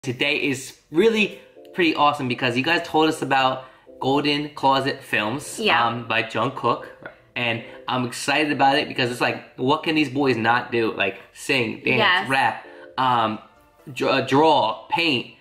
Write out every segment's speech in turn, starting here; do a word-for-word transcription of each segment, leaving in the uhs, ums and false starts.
Today is really pretty awesome because you guys told us about Golden Closet Films yeah. um, by JungKook, and I'm excited about it because it's like, what can these boys not do? Like sing, dance, yes. rap, um, draw, draw, paint,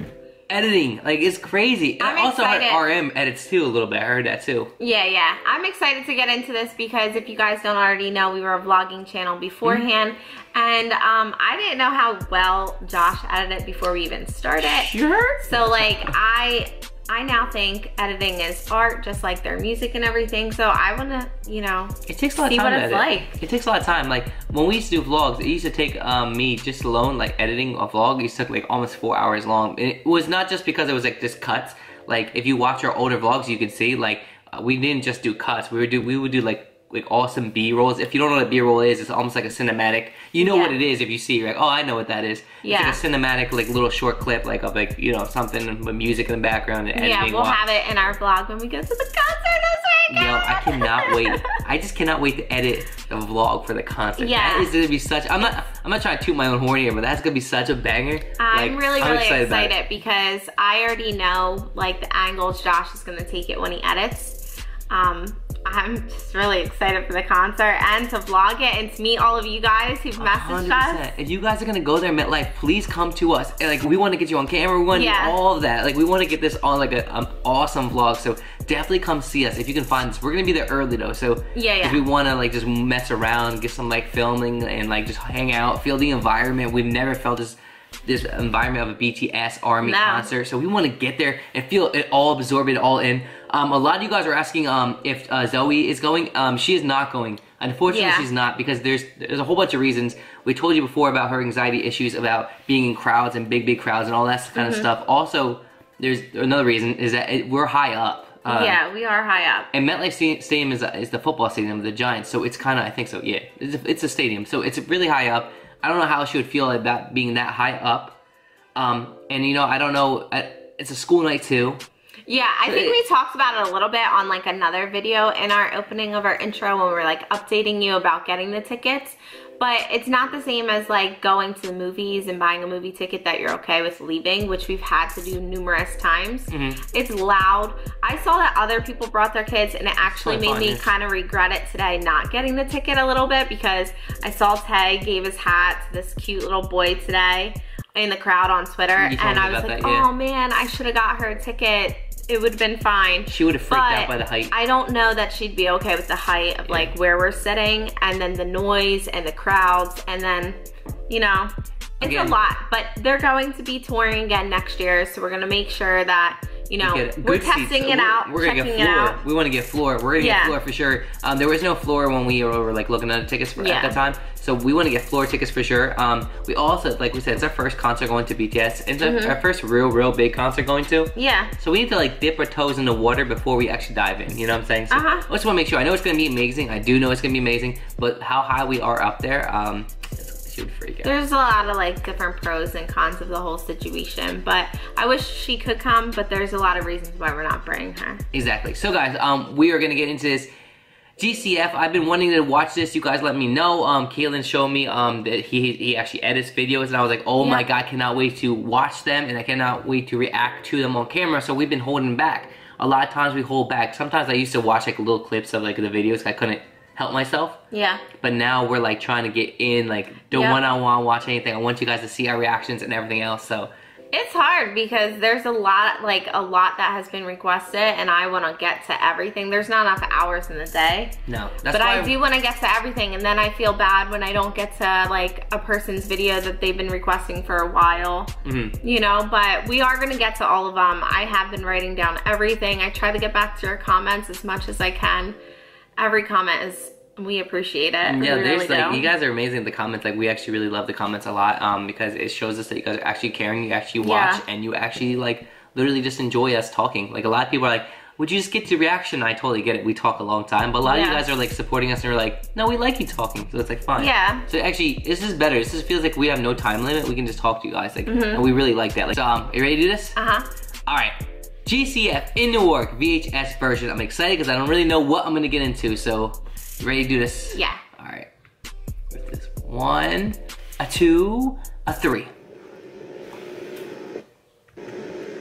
editing. Like it's crazy. I'm I also excited. heard R M edits too a little bit. I heard that too. Yeah, yeah. I'm excited to get into this because if you guys don't already know, we were a vlogging channel beforehand. Mm-hmm. And um, I didn't know how well Josh edited before we even started. Sure. So like I I now think editing is art, just like their music and everything. So I wanna, you know, it takes a lot see of time what to it's edit. like. It takes a lot of time. Like when we used to do vlogs, it used to take um, me just alone, like editing a vlog, it used to take like almost four hours long. And it was not just because it was like just cuts. Like if you watch our older vlogs, you can see like uh, we didn't just do cuts. We would do we would do like like awesome B-rolls. If you don't know what B-roll is, it's almost like a cinematic. You know yeah. what it is if you see, you're like, oh, I know what that is. Yeah. It's like a cinematic, like little short clip, like of like, you know, something with music in the background and editing. Yeah, we'll while. have it in our vlog when we go to the concert this weekend. Yo, I cannot wait. I just cannot wait to edit the vlog for the concert. Yeah. That is gonna be such, I'm not I'm not trying to toot my own horn here, but that's gonna be such a banger. I'm like, really, I'm really excited, excited because I already know like the angles Josh is gonna take it when he edits. Um, I'm just really excited for the concert and to vlog it and to meet all of you guys who've messaged us. If you guys are gonna go there at MetLife, please come to us. Like we want to get you on camera. We want to yeah. do all of that. Like we want to get this on like an um, awesome vlog. So definitely come see us if you can find us. We're gonna be there early though. So yeah, yeah. if we want to like just mess around, get some like filming and like just hang out, feel the environment. We've never felt this. this environment of a B T S Army no. concert, so we want to get there and feel it all, absorb it all in. Um, a lot of you guys are asking um, if uh, Zoe is going. Um, she is not going. Unfortunately, yeah. she's not because there's there's a whole bunch of reasons. We told you before about her anxiety issues about being in crowds and big, big crowds and all that kind mm-hmm. of stuff. Also, there's another reason is that it, we're high up. Um, yeah, we are high up. And MetLife Stadium is, is the football stadium of the Giants, so it's kind of, I think so, yeah. It's a, it's a stadium, so it's really high up. I don't know how she would feel about being that high up. Um, and you know, I don't know, it's a school night too. Yeah, I think we talked about it a little bit on like another video in our opening of our intro when we were like updating you about getting the tickets. But it's not the same as like going to the movies and buying a movie ticket that you're okay with leaving, which we've had to do numerous times. Mm-hmm. It's loud. I saw that other people brought their kids and it actually made fun, me yeah. kind of regret it today not getting the ticket a little bit because I saw Tay gave his hat to this cute little boy today in the crowd on Twitter, and I was like, that, yeah. oh man, I should have got her a ticket. It would have been fine. She would have freaked but out by the height. I don't know that she'd be okay with the height of yeah. like where we're sitting and then the noise and the crowds and then, you know, it's again. a lot. But they're going to be touring again next year, so we're gonna make sure that, you know, we're testing seats. it out, we're, we're gonna checking get floor. it out. We want to get floor. We're gonna yeah. get floor for sure. Um, there was no floor when we were like looking at the tickets for, yeah. at that time, so we want to get floor tickets for sure. Um, we also, like we said, it's our first concert going to B T S. It's mm-hmm. our first real, real big concert going to. Yeah. So we need to like dip our toes in the water before we actually dive in. You know what I'm saying? So uh-huh. I just want to make sure. I know it's gonna be amazing. I do know it's gonna be amazing, but how high we are up there, um. Freak out. There's a lot of like different pros and cons of the whole situation, but I wish she could come, but there's a lot of reasons why we're not bringing her. Exactly. So guys, um, we are gonna get into this. G C F, I've been wanting to watch this. You guys let me know. Um, Kaylin showed me um, that he, he actually edits videos, and I was like, oh yeah. my god, cannot wait to watch them, and I cannot wait to react to them on camera, so we've been holding back. A lot of times we hold back. Sometimes I used to watch like little clips of like the videos, I couldn't help myself. Yeah. But now we're like trying to get in, like do yep. one-on-one, watch anything. I want you guys to see our reactions and everything else, so. It's hard because there's a lot, like a lot that has been requested and I want to get to everything. There's not enough hours in the day. No. That's but why I do want to get to everything, and then I feel bad when I don't get to like a person's video that they've been requesting for a while. Mm-hmm. You know, but we are going to get to all of them. I have been writing down everything. I try to get back to your comments as much as I can. Every comment is, we appreciate it. Yeah, we there's really like, do. you guys are amazing in the comments. Like, we actually really love the comments a lot um, because it shows us that you guys are actually caring, you actually watch, yeah. and you actually like literally just enjoy us talking. Like, a lot of people are like, would you just get to reaction? I totally get it. We talk a long time, but a lot yeah. of you guys are like supporting us and are like, no, we like you talking, so it's like fine. Yeah. So actually, this is better. This just feels like we have no time limit. We can just talk to you guys, like, mm-hmm. and we really like that. Like, so, um, you ready to do this? Uh huh. All right. G C F in Newark V H S version. I'm excited because I don't really know what I'm gonna get into. So, you ready to do this? Yeah. All right. With this one, a two, a three.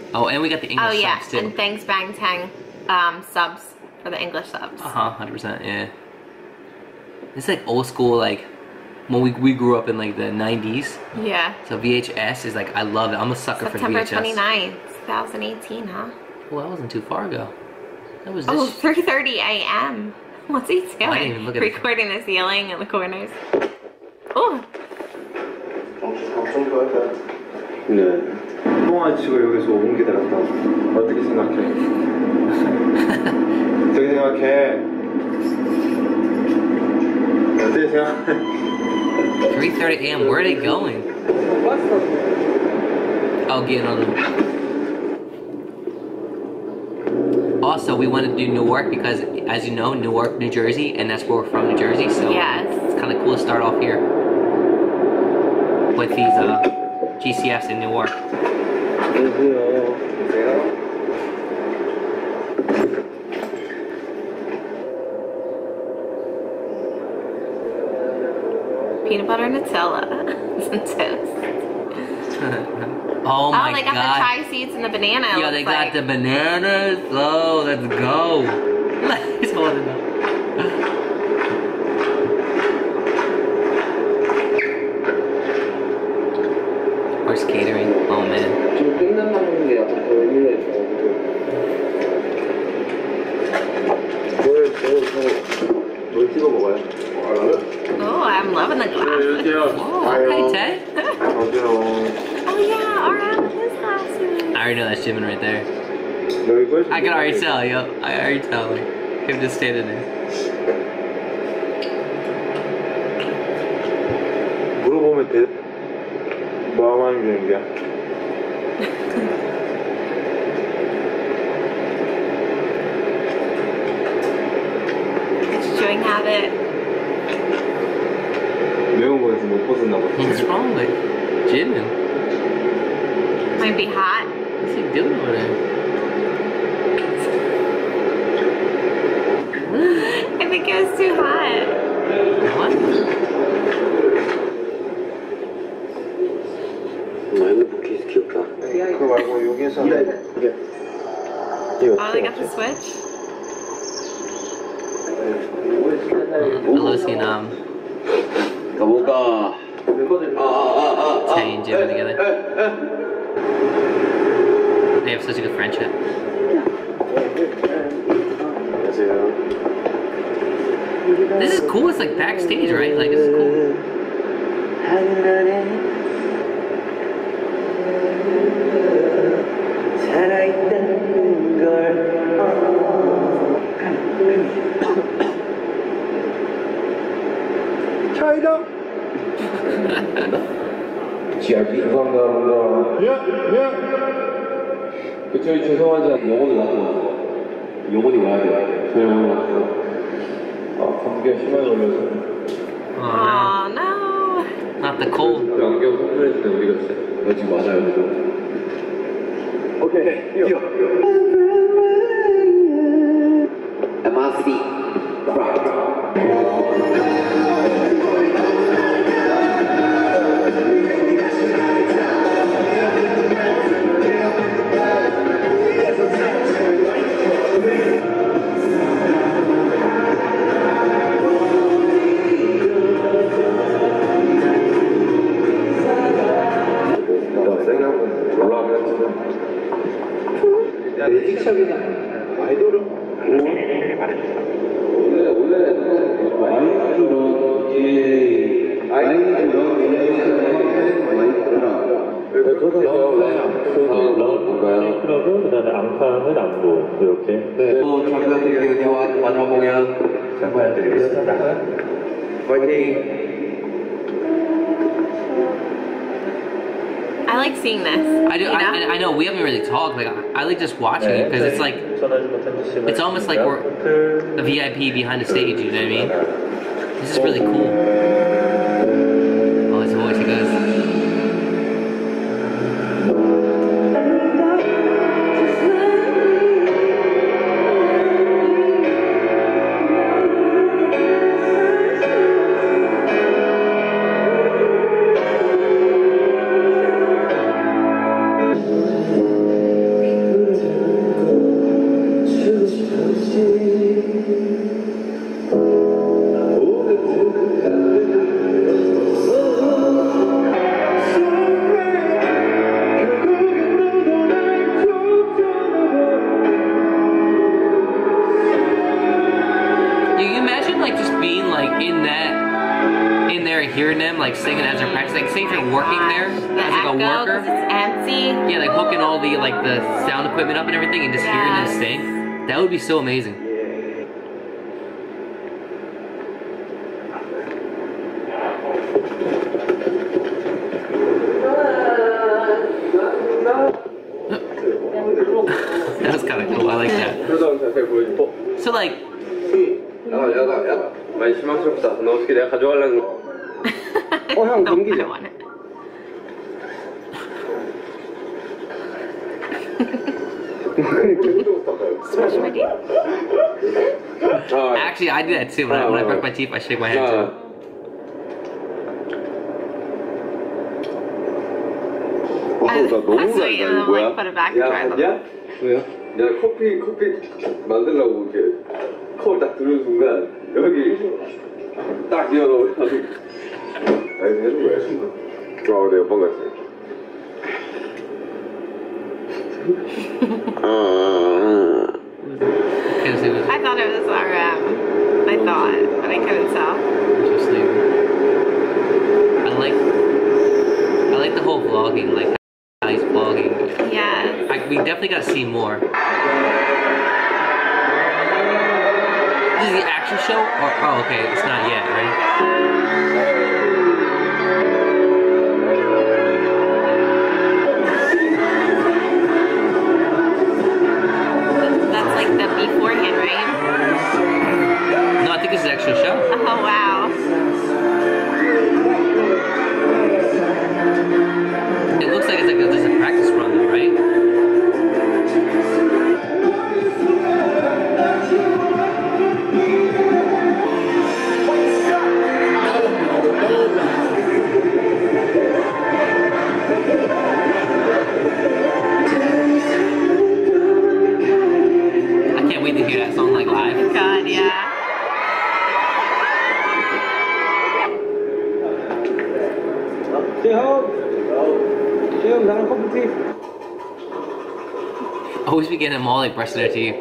Oh, and we got the English oh, yeah. subs too. And thanks Bangtan um, subs for the English subs. Uh huh, one hundred percent, yeah. It's like old school, like when we, we grew up in like the nineties. Yeah. So V H S is like, I love it. I'm a sucker September for V H S. September twenty-ninth, twenty eighteen, huh? Well, that wasn't too far ago. That was this. Oh, three thirty a m What's he doing? Oh, I didn't even look at Recording the ceiling and the corners. Oh. 네. 똥안 치고 여기서 오 분 기다렸다. 어떻게 생각해? 어떻게 생각해? 어떻게 생각해? three thirty a m Where are they going? Oh, getting on them. Also, we wanted to do Newark because, as you know, Newark, New Jersey, and that's where we're from, New Jersey. So yes. It's kind of cool to start off here with these uh, G C Fs in Newark. Peanut butter Nutella. Some toast. Oh my god. Oh, they got god. the chai seeds and the banana. Yo, they got like. the bananas. Oh, let's go. Let's hold it up. Where's catering? Oh man. Oh, I'm loving the glasses. Oh, okay, Tay. Oh yeah, Aram with his glasses. I already know that's Jimin right there. I can already tell, yo. I already tell. Like, him just standing there. 물어보면 돼. 뭐 하는 중이야? It's chewing habit. 매운 거에서 못 벗었나 봐. What's wrong with Jimin? Might be hot. What's he doing over there? I think it was too hot. What? 핸드폰 케이스 귀엽다. 그거 말고 여기서 이게 Oh, they got the switch? Lucy and um, 가볼까? Tay and Jimin together. They have such a good friendship. This is cool. It's like backstage, right? Like, this is cool. 차이다. 지알피 감사합니다. 예, 예. 저희 죄송하지 않 영혼이 나타났어. 영혼이 와야 돼. 저 영혼이 왔어. 아, 감기가 심하게 걸려서. Oh Oh no. no. Not the cold. 그 안경 선물해줄 때 우리가 진짜 너 지금 맞아요, 그죠? 오케이, 뛰어. M R C. 매직샵이나 아이돌은 원래 원래 아이돌은 이 아이돌은 클럽은 그다음에 앙팡은 안무 이렇게. 네. 또 저희가 드리는 마지막 공연 잘 부탁드리겠습니다. 파이팅. I like seeing this. I do. You know? I, I know we haven't really talked. Like, I like just watching it because it's like it's almost like we're a V I P behind the stage. You know what I mean? This is really cool. Oh, his voice. He goes. like singing as they're practicing. Like, say if you're working there The as like a echo, worker. 'cause it's empty. Yeah, like hooking all the like the sound equipment up and everything, and just hearing them Yes. sing. That would be so amazing. That was kind of cool. I like that. So like, 야, 야, 야, 많이 실망스럽다. 너 어떻게 내가 가져가려는 거? 어, 형, No, I 감기죠? don't want it. Brush my teeth. actually, I do that too. When I, when I brush my teeth, I shake my head too. 와, 나 너무 That's sweet, and then like put it back and 야, try them. 야? 왜요? 야, 커피, 커피 만들려고 이렇게 컵을 딱 들은 순간 여기 딱 열어. 아니, 해준 거야. 아, 네, 옆방 갔어요. I thought it was R M. I thought, but I couldn't tell. Interesting. I like, I like the whole vlogging, like how he's vlogging. Yes. I, we definitely gotta see more. This is the actual show? Or, oh, okay, it's not yet, right? That's like the beforehand, right? No, I think this is the actual show. Oh, wow. It looks like it's like a, just a practice run, though, right? I can't wait to hear that song like live. God, yeah. 지금, 지금 나랑 커피. Always be getting them all like brushing their teeth.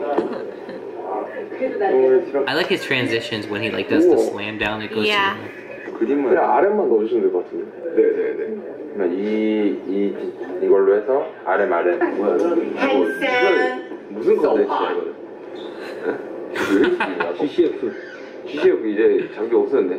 I like his transitions when he like does the slam down. It goes Yeah. to 그림은 그냥 아랫만 넣어주시면 될 것 같은데. 네네네. 그러면 이, 이, 이걸로 해서 아래 아래. 뭐야? 무슨, 무슨 컨텐츠야 이거는? 지씨에프. 지씨에프 이제 장비 없었는데.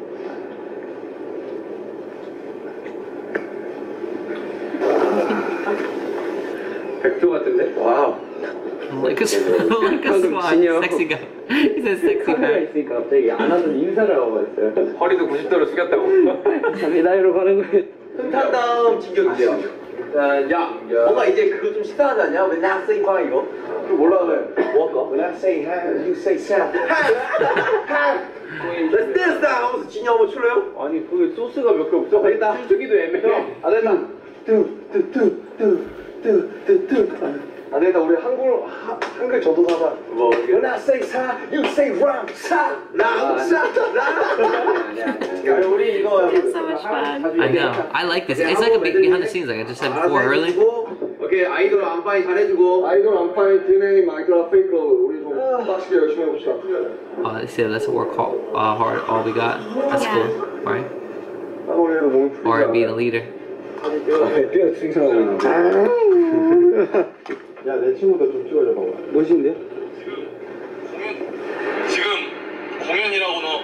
백조 같은데? 와우. like a, like a swan. Sexy guy. He says sexy 카메라 guy. 있으니까 갑자기 안 하던 인사를 하고 있어요. 허리도 구십 도로 숙였다고. 자기 나이로 가는 거예요. 흠탄 다음 진격이세요. 야, 뭔가 이제 그거 좀 식상하지 않냐? When I say 빵 이거? 그거 뭐라 그래? 뭐 할까? When I say ham, you say sam. Ham! Ham! Let's dance now! 하면서 진이 한번 출래요? 아니 그 소스가 몇 개 없어. 되겠다. 주기도 애매해. 안 된다. 뚜뚜뚜뚜뚜뚜뚜 안 되겠다. 우리 한글, 하, 한글 저도사다. 뭐 When I say 사, you say 람, 사, 람, 사, 람. 우리 이거 It's so much fun. I know. I like this. It's like a big behind the scenes, like I just said before early. 오케이, 아이돌 안파이 잘해주고. 아이돌 안파이 디엔에이 마이크라 페이커 우리 좀 맛있게 열심히 해봅시다. Oh, they say let's work hard, uh, hard. All we got. That's Yeah. cool, right? 아무래도 몸이 Or being a leader. 뼈 칭찬하고 있는. 야, 내 친구도 좀 찍어줘 봐봐. 멋있는데? 지금 공연이라고 너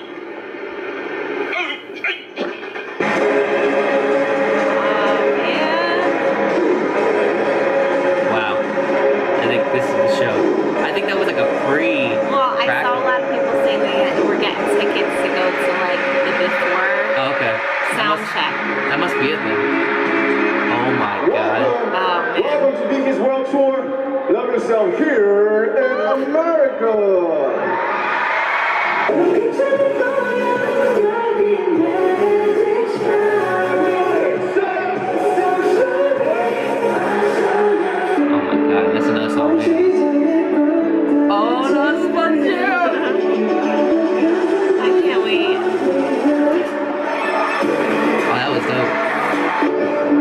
Wow. I think this is the show. I think that was like a free. Well, I saw a lot of people saying they were getting tickets to go to like the before Oh, okay. That sound must, check. that must be it then. Oh my god. Oh, man. Welcome to B T's World Tour. Love yourself here in America. Oh my god, that's another song. Man. Oh, that's fun too. I can't wait. Oh, that was dope.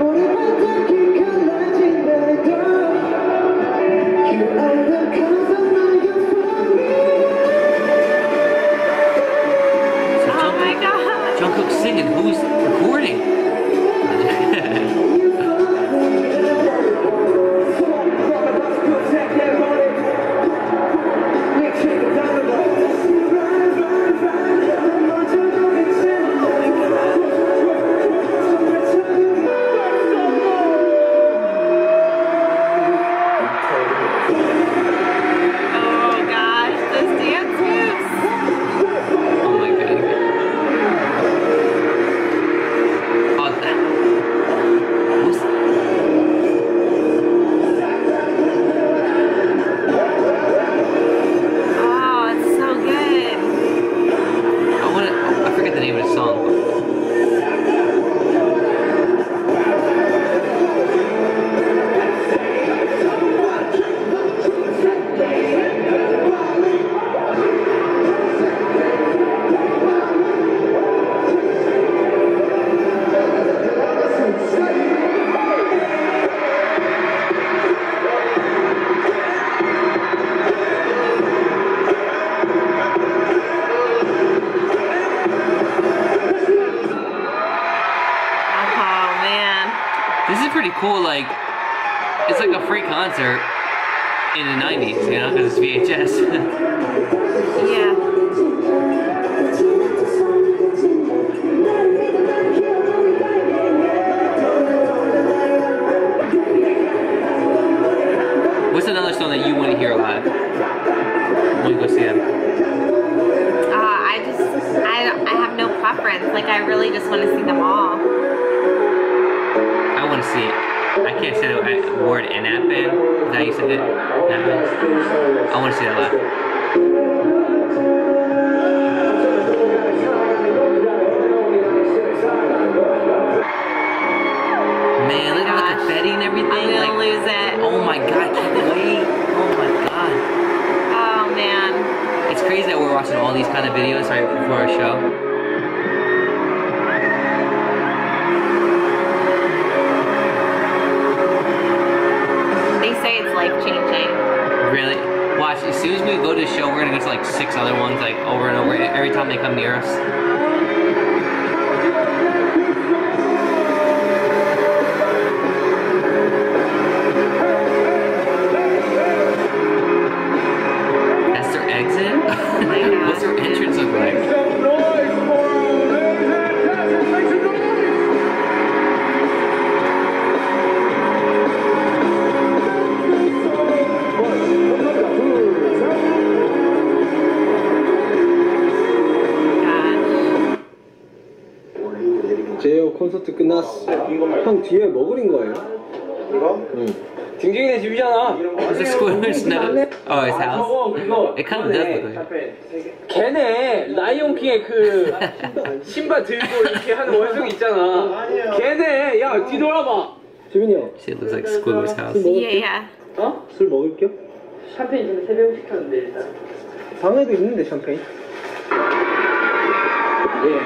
So Oh my JungKook, god. JungKook singing. Who's recording? cool, like, it's like a free concert in the nineties, you know, because it's V H S. Yeah. What's another song that you want to hear live when you go see them? Uh, I just, I, I have no preference. Like, I really just want to see them all. I want to see it. I can't say the word Anapan. Is that how you said it? Anapan. I want to see that live. Man, look at the confetti and everything. I'm gonna like, lose it. Oh my god, I can't wait. Oh my god. Oh man. It's crazy that we're watching all these kind of videos right before our show. They say it's life changing. Really? Watch, as soon as we go to the show, we're gonna go to like six other ones, like over and over, every time they come near us. That's their exit? What's their entrance look like? 제이오 콘서트 끝났어. 형 뒤에 뭐 그린 거예요? 이거? 응. 징징이네 집이잖아. Is it Squidward's nose? Oh, his house? It kind of does look like. 걔네 라이온킹의 그 신발 들고 이렇게 하는 원숭이 있잖아. 걔네 야 뒤돌아봐. 지민이 형. Shit looks like Squidward's house. Yeah, yeah. 어? 술 먹을 겸? 샴페인 좀 세 병 시켰는데 일단. 방에도 있는데 샴페인. 예.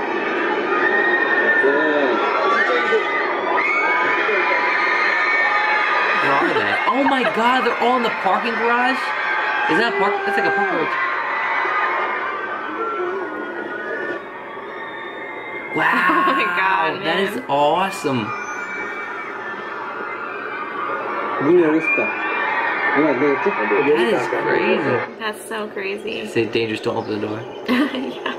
Where are they? Oh my god, they're all in the parking garage? Is that a park? That's like a parking garage. Wow. Oh my god, that man. is awesome. 문이 열고 싶다. 안 되겠지? That is crazy. That's so crazy. Say dangerous, don't open the door. Yeah.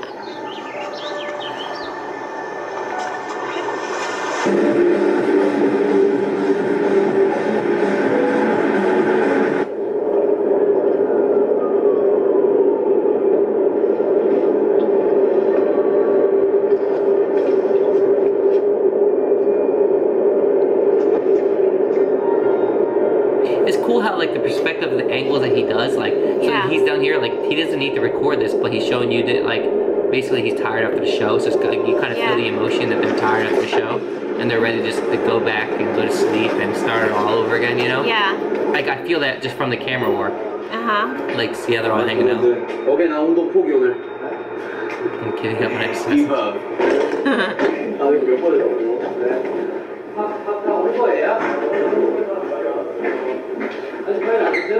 It's cool how like the perspective of the angles that he does, like so Yeah. he's down here, like he doesn't need to record this, but he's showing you that like basically he's tired after the show, so it's like you kind of Yeah. feel the emotion that they're tired after the show and they're ready just to go back and go to sleep and start it all over again, you know? Yeah. Like I feel that just from the camera work. Uh-huh. Like see how they're all hanging out. 어게 나 운동 포기 오늘. I'm kidding, I'm next. 이봐. 아 이거 몇 번을 넣어? 밥밥다올 거예요? 아직 빨리 안 됐어요?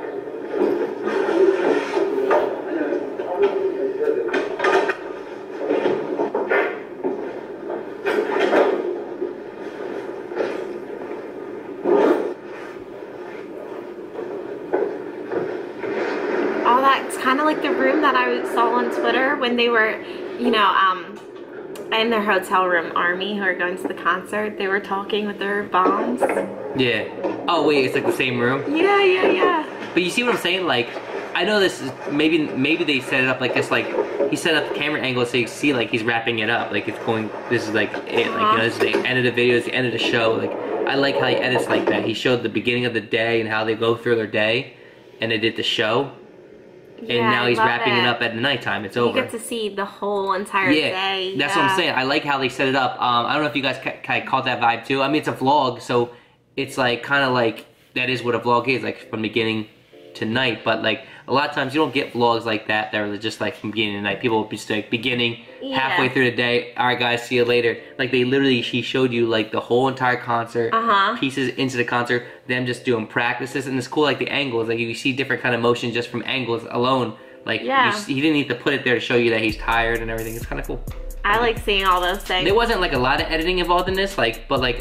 Oh, that's kind of like the room that I saw on Twitter when they were, you know, um, in their hotel room, Army, who are going to the concert. They were talking with their bombs. Yeah. Oh wait, it's like the same room? Yeah, yeah, yeah. But you see what I'm saying? Like, I know this is, maybe maybe they set it up like this, like, he set up the camera angle so you see like he's wrapping it up. Like it's going, this is like it, like, you know, this is the end of the video, it's the end of the show. Like, I like how he edits like that. He showed the beginning of the day and how they go through their day, and they did the show. And Yeah, now I he's love wrapping it. it. up at nighttime. It's You over. get to see the whole entire Yeah, day. that's yeah. what I'm saying. I like how they set it up. Um, I don't know if you guys ca ca caught that vibe too. I mean, it's a vlog, so it's like kind of like that is what a vlog is, like from beginning to night. But like a lot of times you don't get vlogs like that that are just like from beginning to night. People will be just like beginning, Yeah. halfway through the day. All right, guys, see you later. Like they literally, she showed you like the whole entire concert, Uh-huh. pieces into the concert, them just doing practices, and it's cool like the angles. Like you see different kind of motions just from angles alone. Like Yeah. you see, he didn't need to put it there to show you that he's tired and everything. It's kind of cool. I like seeing all those things. There wasn't like a lot of editing involved in this, like, but like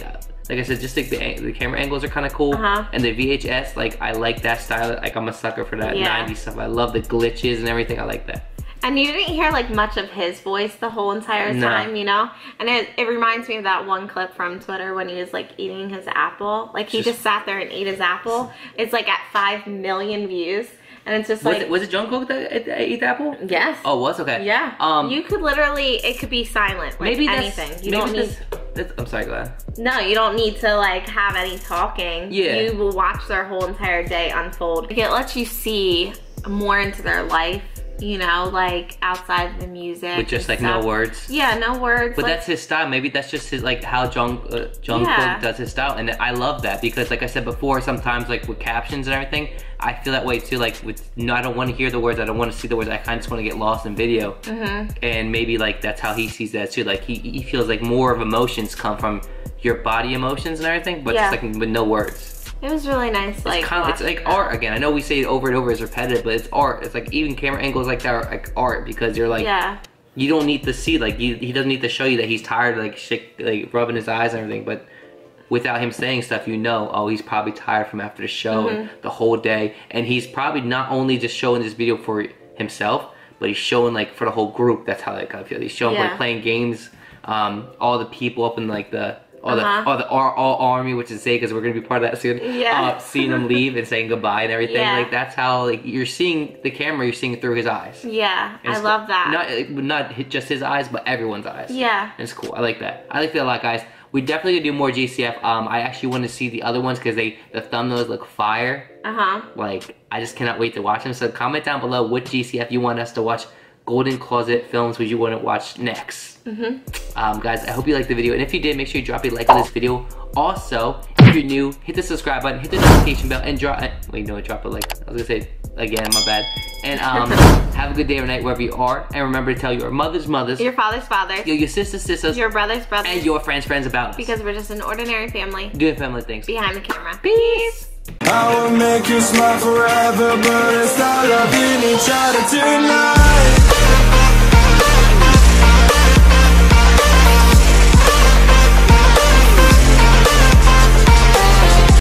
Like I said, just like the, the camera angles are kind of cool. Uh-huh. And the V H S, like I like that style. Like I'm a sucker for that yeah. nineties stuff. I love the glitches and everything. I like that. And you didn't hear like much of his voice the whole entire no. time, you know? And it, it reminds me of that one clip from Twitter when he was like eating his apple. Like he just, just sat there and ate his apple. It's like at five million views. And it's just was like... It, was it JungKook that ate the apple? Yes. Oh, it was? Okay. Yeah. Um, you could literally, it could be silent. Like maybe anything. That's, you maybe don't need... That's, that's, I'm sorry, go ahead. No, you don't need to like have any talking. Yeah. You will watch their whole entire day unfold. Like, it lets you see more into their life, you know, like outside of the music. With just like stuff. no words. Yeah, no words. But like, that's his style. Maybe that's just his, like how Jung uh, JungKook yeah. does his style, and I love that because, like I said before, sometimes like with captions and everything, I feel that way too. Like with, no, I don't want to hear the words. I don't want to see the words. I kind of just want to get lost in video. Mm-hmm. And maybe like that's how he sees that too. Like he he feels like more of emotions come from your body emotions and everything, but yeah. just like with no words. It was really nice. Like it's, kind of, it's like art again. I know we say it over and over as repetitive, but it's art. It's like even camera angles like that are like art because you're like, yeah. you don't need to see like you, he doesn't need to show you that he's tired, like shit, like rubbing his eyes and everything. But without him saying stuff, you know, oh, he's probably tired from after the show mm-hmm. and the whole day, and he's probably not only just showing this video for himself, but he's showing like for the whole group. That's how I kind of feel. He's showing yeah. like playing games, um, all the people up in like the. All uh-huh. the all the all, all army, which is say because we're gonna be part of that soon. Yeah. Uh, seeing him leave and saying goodbye and everything. Yeah. Like that's how like you're seeing the camera. You're seeing it through his eyes. Yeah, and I love that. Not not just his eyes, but everyone's eyes. Yeah, and it's cool. I like that. I like that a lot, guys. We definitely gonna do more G C F. Um, I actually want to see the other ones because they the thumbnails look fire. Uh huh. Like I just cannot wait to watch them. So comment down below what G C F you want us to watch. Golden Closet films would you want to watch next? Mm-hmm. um, guys, I hope you liked the video, and if you did, make sure you drop a like on this video. Also, if you're new, hit the subscribe button, hit the notification bell, and drop. Wait, no, drop a like. I was gonna say again, my bad. And um, have a good day or night wherever you are, and remember to tell your mother's mothers, your father's father, your, your sister's sisters, your brother's brothers, and your friends' friends about us. Because we're just an ordinary family doing family things behind the camera. Peace. I will make you smile forever, but it's not loving each other tonight.